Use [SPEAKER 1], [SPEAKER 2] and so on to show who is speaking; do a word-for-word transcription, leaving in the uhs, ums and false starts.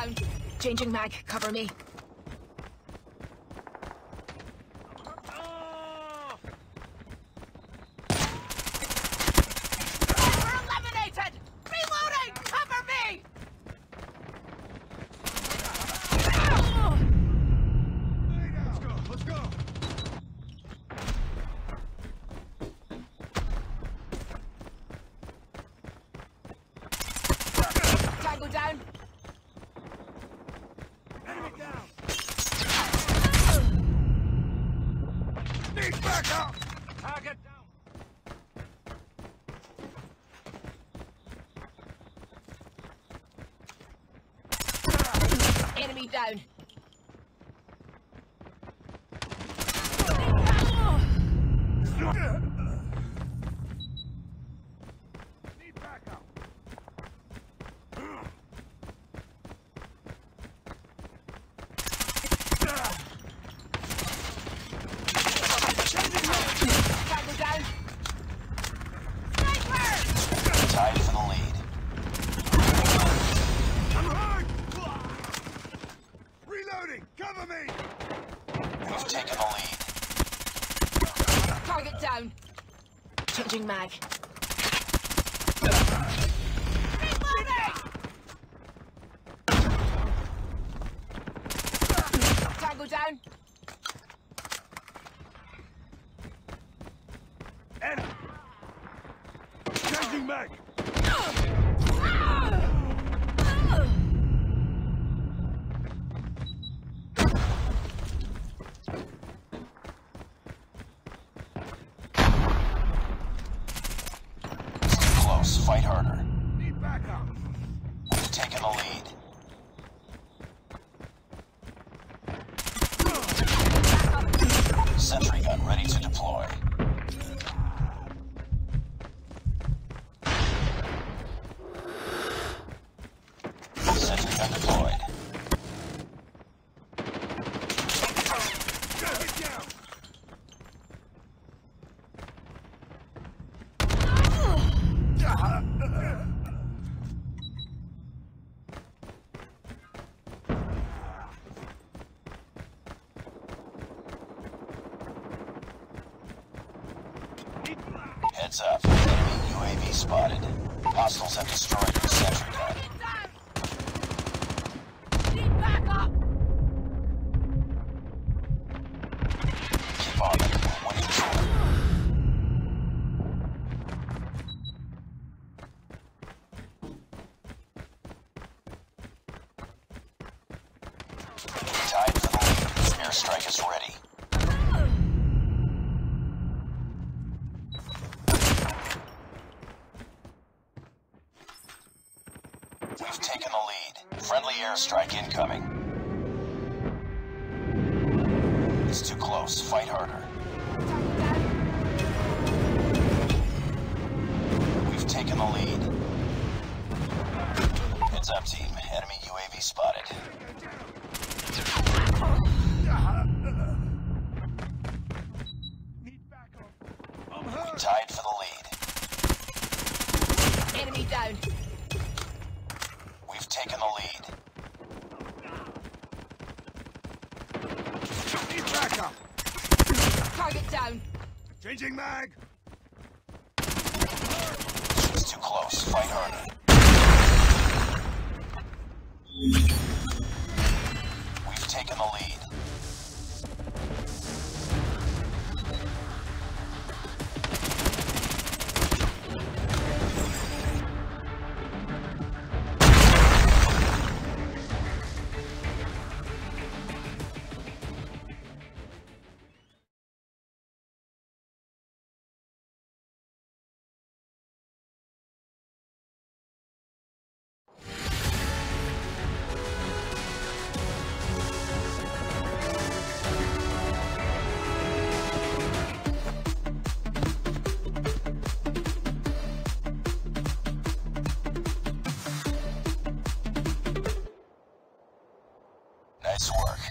[SPEAKER 1] down. Changing mag. Cover me. We're eliminated! Reloading! Cover me!
[SPEAKER 2] Let's go, let's go!
[SPEAKER 1] Tango down.
[SPEAKER 2] Enemy down! Need backup! Target down!
[SPEAKER 1] Enemy down.
[SPEAKER 2] Need backup!
[SPEAKER 1] Tango down. Sniper!
[SPEAKER 3] Tied for the lead.
[SPEAKER 2] I'm hurt! Reloading! Cover me!
[SPEAKER 3] We've taken the lead.
[SPEAKER 1] Target down. Changing mag. Reloading! Tango down.
[SPEAKER 2] Enemy! Changing mag!
[SPEAKER 3] Close. Fight harder.
[SPEAKER 2] Need backup!
[SPEAKER 3] We've taken the lead. Sentry gun ready to deploy. Sentry gun deployed.
[SPEAKER 2] Get down!
[SPEAKER 3] Heads up. Enemy U A V spotted. Hostiles have destroyed your sentry gun.
[SPEAKER 1] Need backup.
[SPEAKER 3] Keep on it. Winning the war. Tied for the lead. Airstrike is ready. We've taken the lead. Friendly airstrike incoming. It's too close. Fight harder. We've taken the lead. Heads up, team. Enemy U A V spotted.
[SPEAKER 2] Need backup! I'm
[SPEAKER 3] We
[SPEAKER 2] hurt!
[SPEAKER 3] tied for the lead.
[SPEAKER 1] Enemy down.
[SPEAKER 3] We've taken the lead.
[SPEAKER 2] Need backup!
[SPEAKER 1] Target down.
[SPEAKER 2] Changing mag!
[SPEAKER 3] It's too close. Fight harder. We've taken the lead. Nice work.